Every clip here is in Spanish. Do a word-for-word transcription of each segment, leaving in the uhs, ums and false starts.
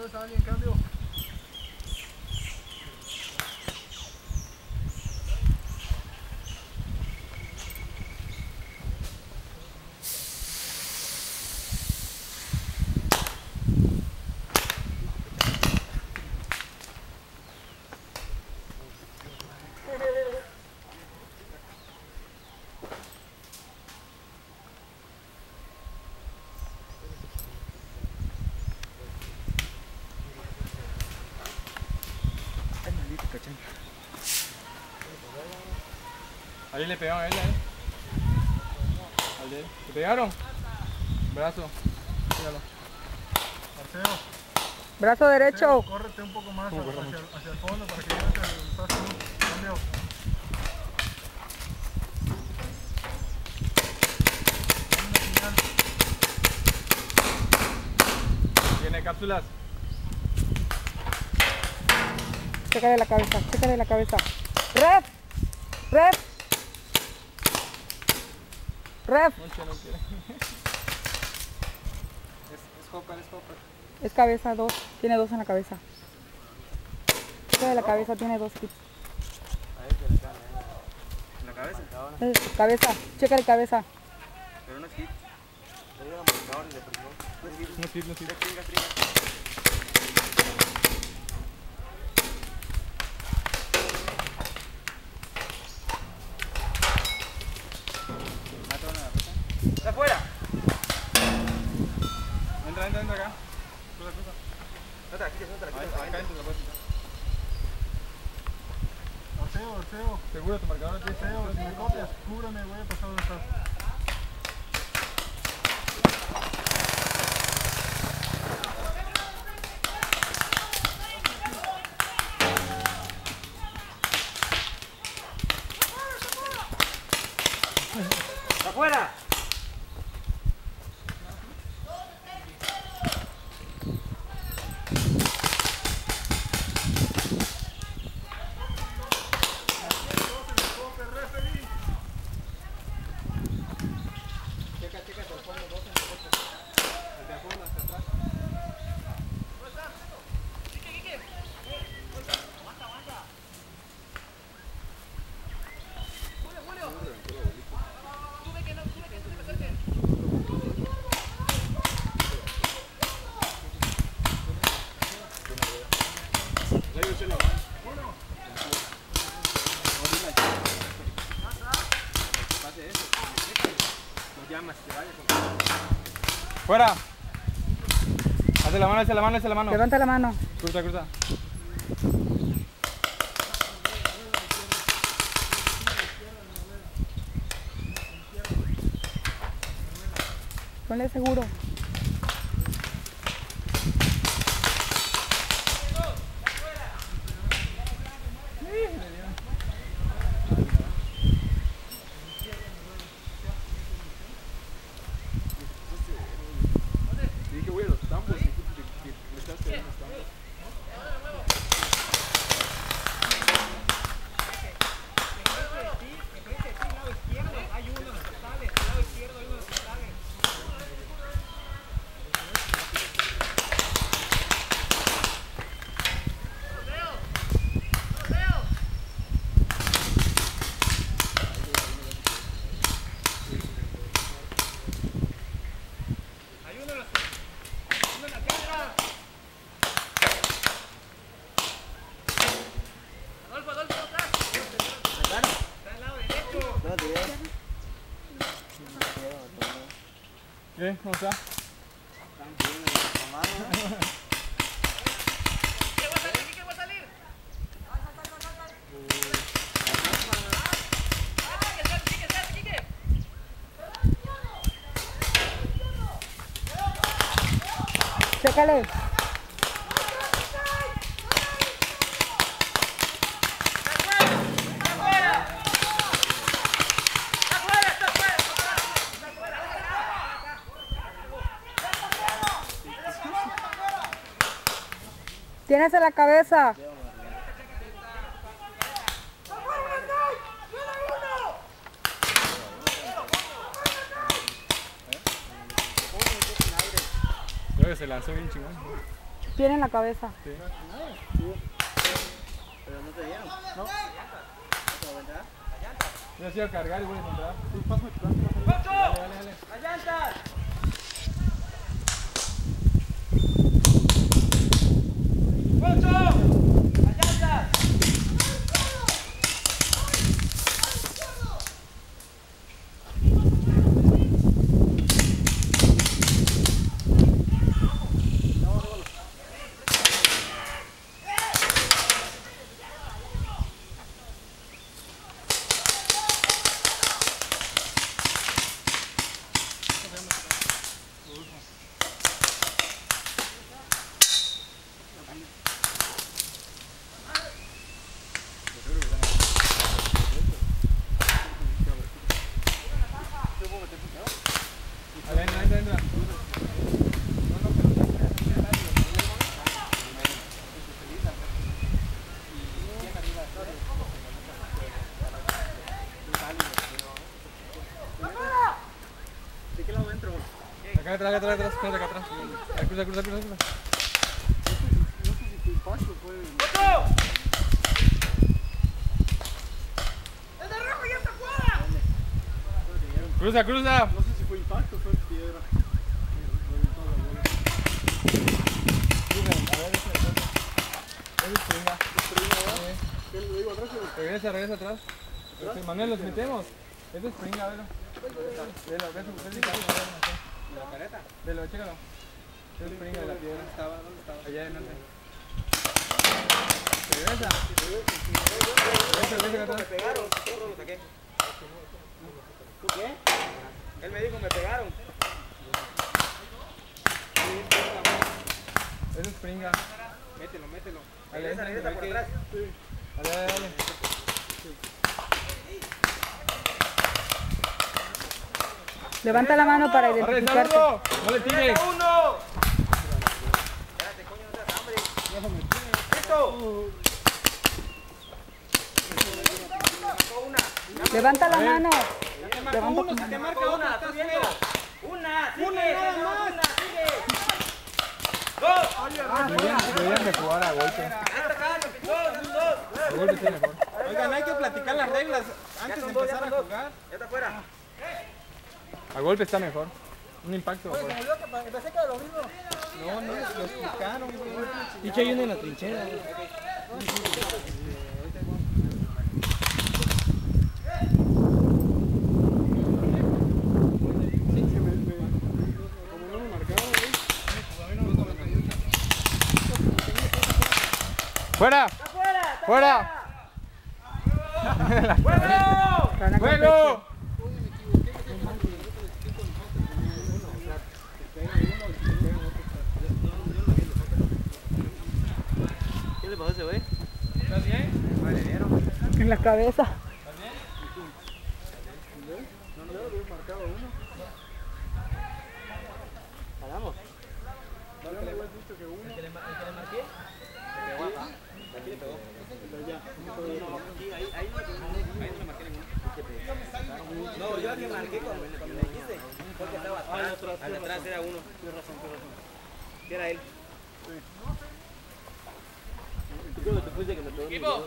cabeza, alguien, cambio. Ahí le pegaron a él, ¿eh? Al de él. ¿Le pegaron? Brazo. Míralo. Marcelo. Brazo derecho. Marcelo, córrete un poco más hacia, hacia el fondo para que llegues al paso. Cambio. ¿Tiene cápsulas? Checa de la cabeza, checa de la cabeza. Ref, ref, ref. Monche no quiere. Es, es hopper, es hopper. Es cabeza, dos. Tiene dos en la cabeza. Checa de la cabeza, tiene dos hits. Ahí se le cae, ¿en la cabeza? Eh, cabeza, checa de cabeza. Pero no es hit. No es hit, no es hit. No es hit. ¡Está afuera! Entra, entra, entra acá. Cruza, cruza. No te la quites, no te la quites. Acá dentro la puedes quitar. Arceo, Arceo. Seguro tu marcador de Arceo, si me copias, cúbrame, voy a pasar donde estás. ¡Afuera! Checa, checa, hasta el fondo, dos en el fondo. Desde el fondo hasta atrás. ¡Fuera! Hace la mano, hace la mano, hace la mano. Levanta la mano. Cruza, cruza. Ponle seguro. Dije, güey, los tambos, y me estás quedando los tambos. ¿Qué? ¿Cómo está? Chécale. Tienes en la cabeza. Creo que se lanzó bien chingón. Tiene en la cabeza. Sí. Pero no te dieron. No. Yo he sido cargar y voy a encontrar. Sí, pásame, pásame, pásame. Dale, dale, dale. ¡Las llantas! ¡Poncho! ¡Las llantas! Dale, entra, entra, entra. ¿De qué lado entro? Acá atrás, acá atrás, acá atrás, espérate, acá atrás. Ahí, cruza, cruza, cruza, cruza. No sé si tu impacto fue... ¡Poncho! ¡El de rojo ya está fuera! Cruza, cruza. No sé si fue impacto o fue piedra. Reventó la bola. Cruza, a ver, ese, ese. Ese es pringa. ¿Qué le digo atrás? Regresa, regresa atrás. Este, Manuel, los metemos. Ese es pringa, velo. Velo, ve su ve su ¿De la careta? Velo, chécalo. Ese es pringa de la piedra. ¿Dónde estaba? ¿Dónde estaba? Allá adelante. Regresa. Regresa, regresa acá Me atrás. pegaron, todo lo saqué. ¿Tú qué? Él me dijo, me pegaron. Ese es pringa. Mételo, mételo. Dale, Regresa, dale, regresa por dale. atrás. Dale, dale, dale. Levanta la mano para ¡Arre, identificarte. saludo! ¡No le tires! ¡Regresa uno! Espérate, coño, no seas hambre. ¡Listo! Marcó una. Levanta la A ver. mano. Ya te marcó Levanta uno, tu si te mano. marca una, estás viendo. Una, sigue, Una nada señor, más. una, sigue. Dos. Deberían, deberían de jugar a golpe. Ahí está, acá, dos, son dos. A golpe está mejor. Oigan, hay que platicar las reglas Ya antes de son dos, ya empezar son a dos. jugar. Ya está afuera. A golpe está mejor. Un impacto. Oye, mejor. se me olvidó que pa- pensé que era lo mismo. No, no, lo explicaron, güey. Dicho hay uno en la trinchera. Sí, se me... me- como no me marcaba, güey. ¡Fuera! ¡Afuera! está ¡Fuera! afuera! ¡Juego! Rana con ¡Juego! ¿Qué le pasó a ese güey? ¿Estás bien? Vale, dieron. pecho. En la cabeza. Paramos. Ya me habías dicho que uno. ¿El que le marqué? Le pegó acá. Aquí le pegó. Aquí, ahí, ahí no ahí no le marqué ninguno. No, yo le marqué cuando me dijiste. Porque estaba atrás. Al de atrás era uno. Tienes razón, tienes razón. Que era él. ¿Tú creo que te fuiste que me pegó? ¡Equipo!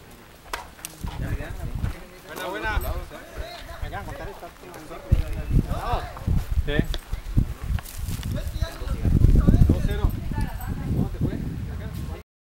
Buena, buena. Acá, contar esta.